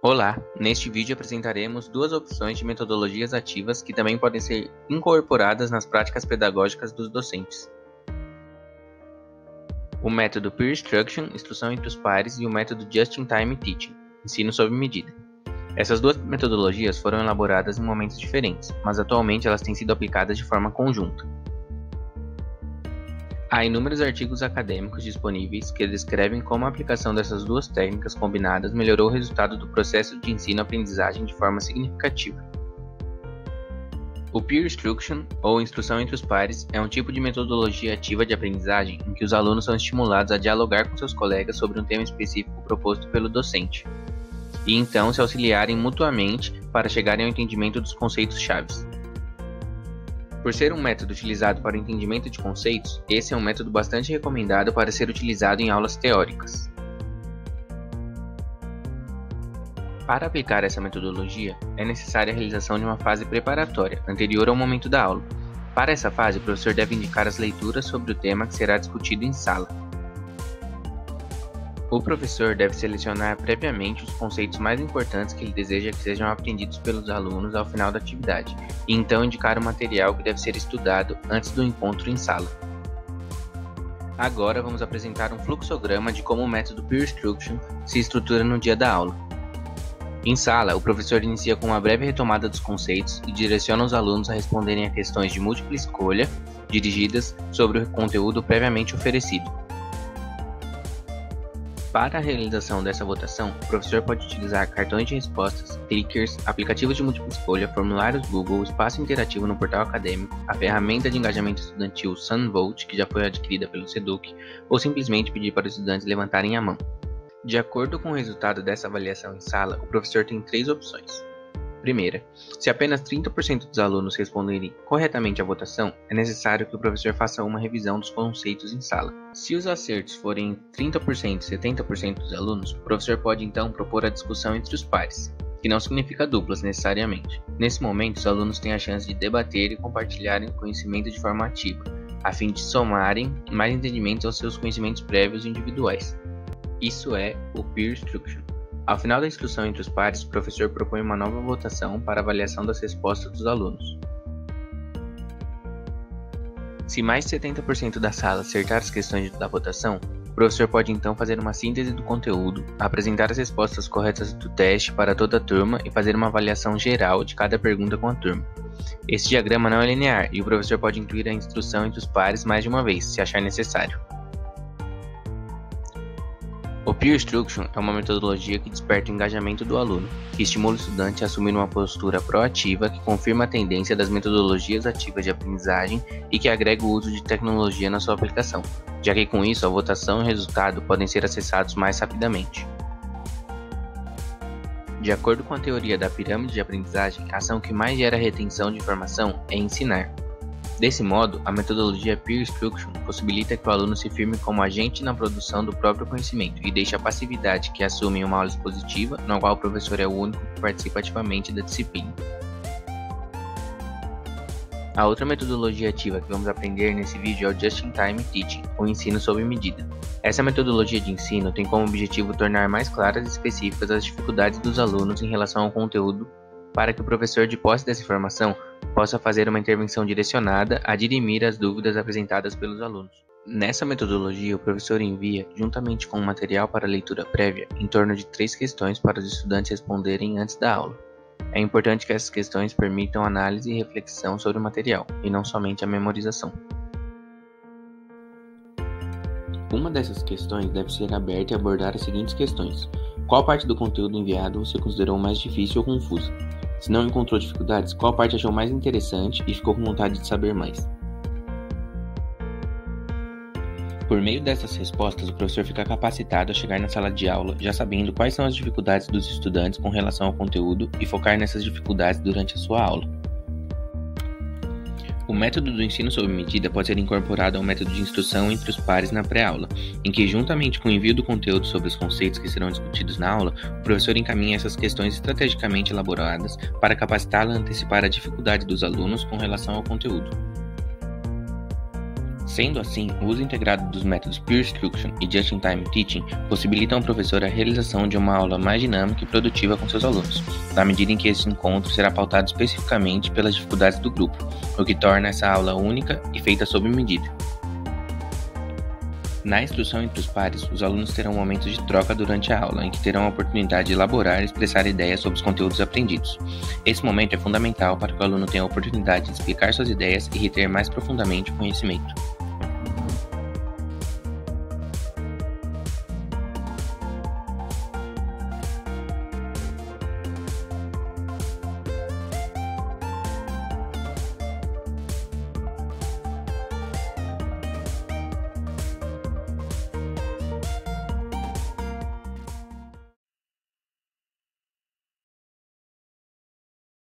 Olá, neste vídeo apresentaremos duas opções de metodologias ativas que também podem ser incorporadas nas práticas pedagógicas dos docentes. O método Peer Instruction, instrução entre os pares, e o método Just-in-Time Teaching, ensino sob medida. Essas duas metodologias foram elaboradas em momentos diferentes, mas atualmente elas têm sido aplicadas de forma conjunta. Há inúmeros artigos acadêmicos disponíveis que descrevem como a aplicação dessas duas técnicas combinadas melhorou o resultado do processo de ensino-aprendizagem de forma significativa. O Peer Instruction, ou instrução entre os pares, é um tipo de metodologia ativa de aprendizagem em que os alunos são estimulados a dialogar com seus colegas sobre um tema específico proposto pelo docente, e então se auxiliarem mutuamente para chegarem ao entendimento dos conceitos-chave. Por ser um método utilizado para o entendimento de conceitos, esse é um método bastante recomendado para ser utilizado em aulas teóricas. Para aplicar essa metodologia, é necessária a realização de uma fase preparatória, anterior ao momento da aula. Para essa fase, o professor deve indicar as leituras sobre o tema que será discutido em sala. O professor deve selecionar previamente os conceitos mais importantes que ele deseja que sejam aprendidos pelos alunos ao final da atividade, e então indicar o material que deve ser estudado antes do encontro em sala. Agora vamos apresentar um fluxograma de como o método Peer Instruction se estrutura no dia da aula. Em sala, o professor inicia com uma breve retomada dos conceitos e direciona os alunos a responderem a questões de múltipla escolha, dirigidas sobre o conteúdo previamente oferecido. Para a realização dessa votação, o professor pode utilizar cartões de respostas, clickers, aplicativos de múltipla escolha, formulários Google, espaço interativo no portal acadêmico, a ferramenta de engajamento estudantil SunVote, que já foi adquirida pelo SEDUC, ou simplesmente pedir para os estudantes levantarem a mão. De acordo com o resultado dessa avaliação em sala, o professor tem três opções. Primeira, se apenas 30% dos alunos responderem corretamente à votação, é necessário que o professor faça uma revisão dos conceitos em sala. Se os acertos forem 30% e 70% dos alunos, o professor pode então propor a discussão entre os pares, que não significa duplas necessariamente. Nesse momento, os alunos têm a chance de debater e compartilharem o conhecimento de forma ativa, a fim de somarem mais entendimentos aos seus conhecimentos prévios individuais. Isso é o Peer Instruction. Ao final da instrução entre os pares, o professor propõe uma nova votação para avaliação das respostas dos alunos. Se mais de 70% da sala acertar as questões da votação, o professor pode então fazer uma síntese do conteúdo, apresentar as respostas corretas do teste para toda a turma e fazer uma avaliação geral de cada pergunta com a turma. Esse diagrama não é linear e o professor pode incluir a instrução entre os pares mais de uma vez, se achar necessário. O Peer Instruction é uma metodologia que desperta o engajamento do aluno, que estimula o estudante a assumir uma postura proativa que confirma a tendência das metodologias ativas de aprendizagem e que agrega o uso de tecnologia na sua aplicação, já que com isso a votação e o resultado podem ser acessados mais rapidamente. De acordo com a teoria da pirâmide de aprendizagem, a ação que mais gera retenção de informação é ensinar. Desse modo, a metodologia Peer Instruction possibilita que o aluno se firme como agente na produção do próprio conhecimento e deixe a passividade que assume em uma aula expositiva, na qual o professor é o único que participa ativamente da disciplina. A outra metodologia ativa que vamos aprender nesse vídeo é o Just-in-Time Teaching, ou ensino sob medida. Essa metodologia de ensino tem como objetivo tornar mais claras e específicas as dificuldades dos alunos em relação ao conteúdo, para que o professor, de posse dessa informação, possa fazer uma intervenção direcionada a dirimir as dúvidas apresentadas pelos alunos. Nessa metodologia, o professor envia, juntamente com o material para leitura prévia, em torno de 3 questões para os estudantes responderem antes da aula. É importante que essas questões permitam análise e reflexão sobre o material, e não somente a memorização. Uma dessas questões deve ser aberta e abordar as seguintes questões. Qual parte do conteúdo enviado você considerou mais difícil ou confusa? Se não encontrou dificuldades, qual parte achou mais interessante e ficou com vontade de saber mais? Por meio dessas respostas, o professor fica capacitado a chegar na sala de aula já sabendo quais são as dificuldades dos estudantes com relação ao conteúdo e focar nessas dificuldades durante a sua aula. O método do ensino sob medida pode ser incorporado ao método de instrução entre os pares na pré-aula, em que, juntamente com o envio do conteúdo sobre os conceitos que serão discutidos na aula, o professor encaminha essas questões estrategicamente elaboradas para capacitá-la a antecipar a dificuldade dos alunos com relação ao conteúdo. Sendo assim, o uso integrado dos métodos Peer Instruction e Just-in-Time Teaching possibilitam ao professor a realização de uma aula mais dinâmica e produtiva com seus alunos, na medida em que esse encontro será pautado especificamente pelas dificuldades do grupo, o que torna essa aula única e feita sob medida. Na instrução entre os pares, os alunos terão momentos de troca durante a aula, em que terão a oportunidade de elaborar e expressar ideias sobre os conteúdos aprendidos. Esse momento é fundamental para que o aluno tenha a oportunidade de explicar suas ideias e reter mais profundamente o conhecimento.